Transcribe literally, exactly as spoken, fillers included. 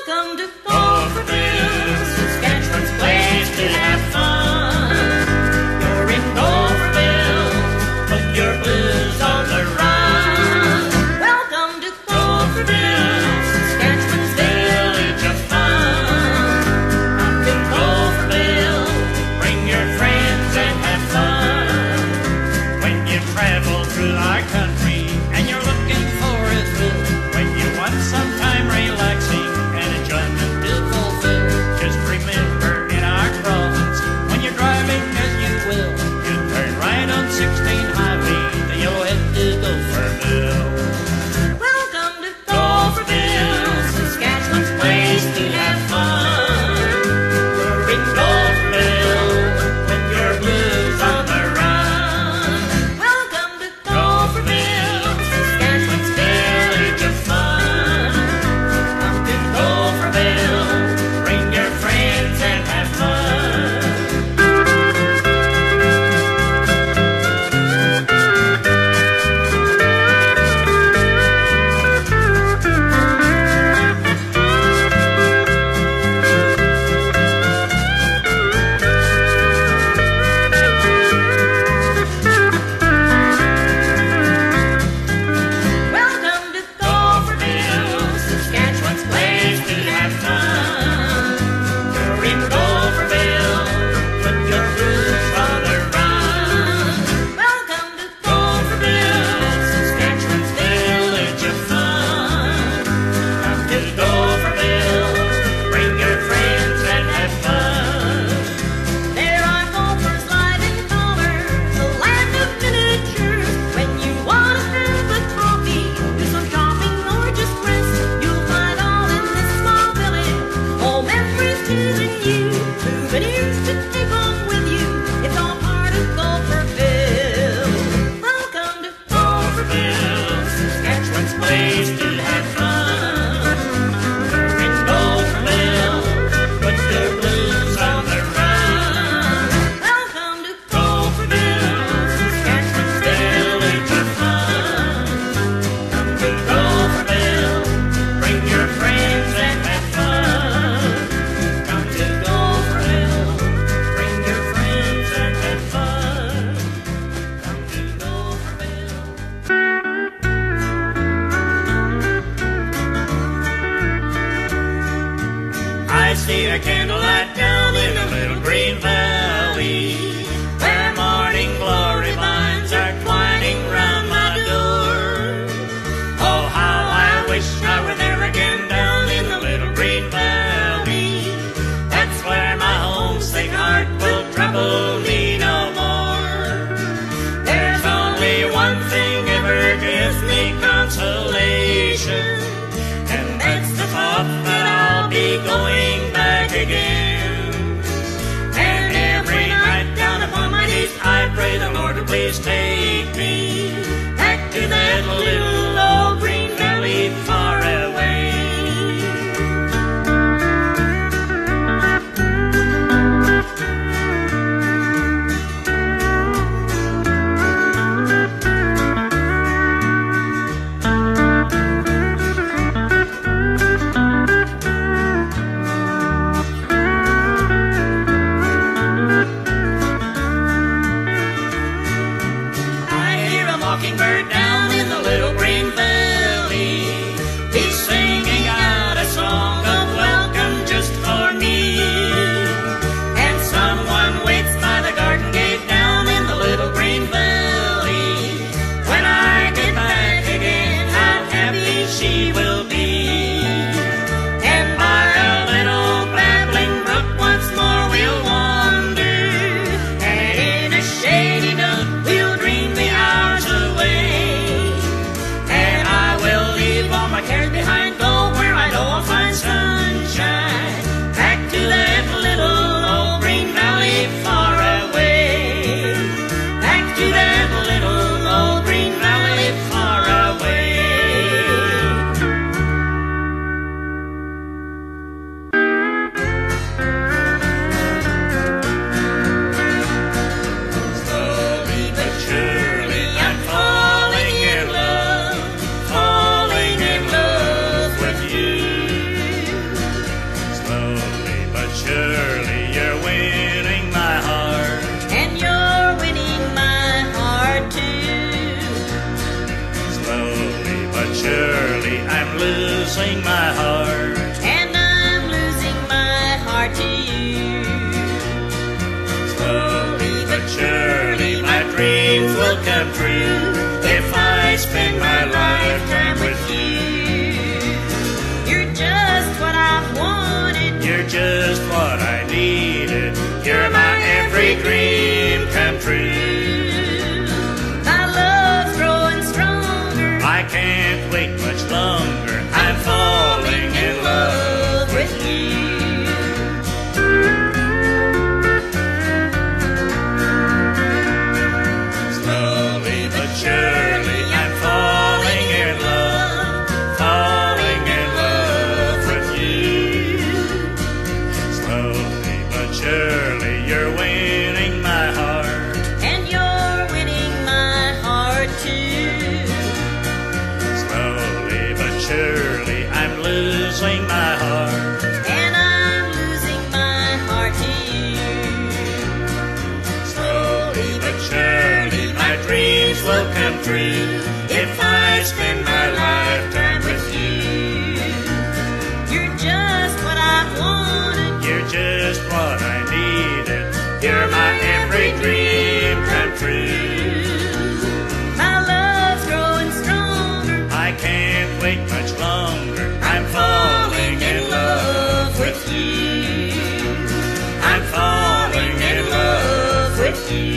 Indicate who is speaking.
Speaker 1: Welcome to Gopherville, Saskatchewan's place to have fun. You're in Gopherville, put your blues on the run. Welcome to Gopherville, Saskatchewan's village of fun. Come to Gopherville, bring your friends and have fun. When you travel through our country and you're looking for a thrill, when you want some time relaxing and enjoyment to fulfill, just remember in our province, when you're driving as you will, you turn right on sixteen highway, then you'll head to Gopherville. Welcome to Gopherville, Saskatchewan's place to have fun. We're in Gopherville, with your blues on the run. Welcome to Gopherville, Saskatchewan's village of fun. Come to Gopherville, bring your friends and have fun. Welcome to Gopherville, Saskatchewan's place to have fun. You're in Gopherville, put your blues on the run. Welcome to Gopherville, Saskatchewan's village of fun. Come to Gopherville, bring your friends and have fun. There are gophers live in color, the land of miniatures. When you want to have a coffee, do some shopping or just rest, you'll find all in this small village. All memories teasing you, souvenirs to take home with you. It's all part of Gopherville. Welcome to Gopherville, Saskatchewan's place to have fun. We're in Gopherville, put your blues on the run. Welcome to Gopherville, Saskatchewan's village of fun. Come to Gopherville, bring your friends and have fun. Come to Gopherville, bring your friends and have fun. Come to Gopherville. I see a candlelight down in a little green valley, where morning glory vines are twining round my door. Oh, how I wish I were there again down in the little green valley. That's where my homesick heart will trouble me no more. There's only one thing ever gives me consolation, and that's the thought that I'll be going back again. And every night down upon my knees, I pray the Lord to please take me back to that little old green valley far away. I hear true if I spend my lifetime with you. You're just what I've wanted. You're just what I needed. You're my every dream come true. My love's growing stronger. I can't wait much longer. I'm falling in love with you. Slowly but surely I'm falling in love, falling in love with you. Slowly but surely you're winning my heart, and you're winning my heart too. Slowly but surely I'm losing my heart, and I'm losing my heart to you. Slowly but surely my dreams will come true if I spend my lifetime with you. You're just what I've wanted. You're just what I needed. You're my every dream come true. My love's growing stronger. I can't wait much longer. I'm falling in love with you. I'm falling in love with you.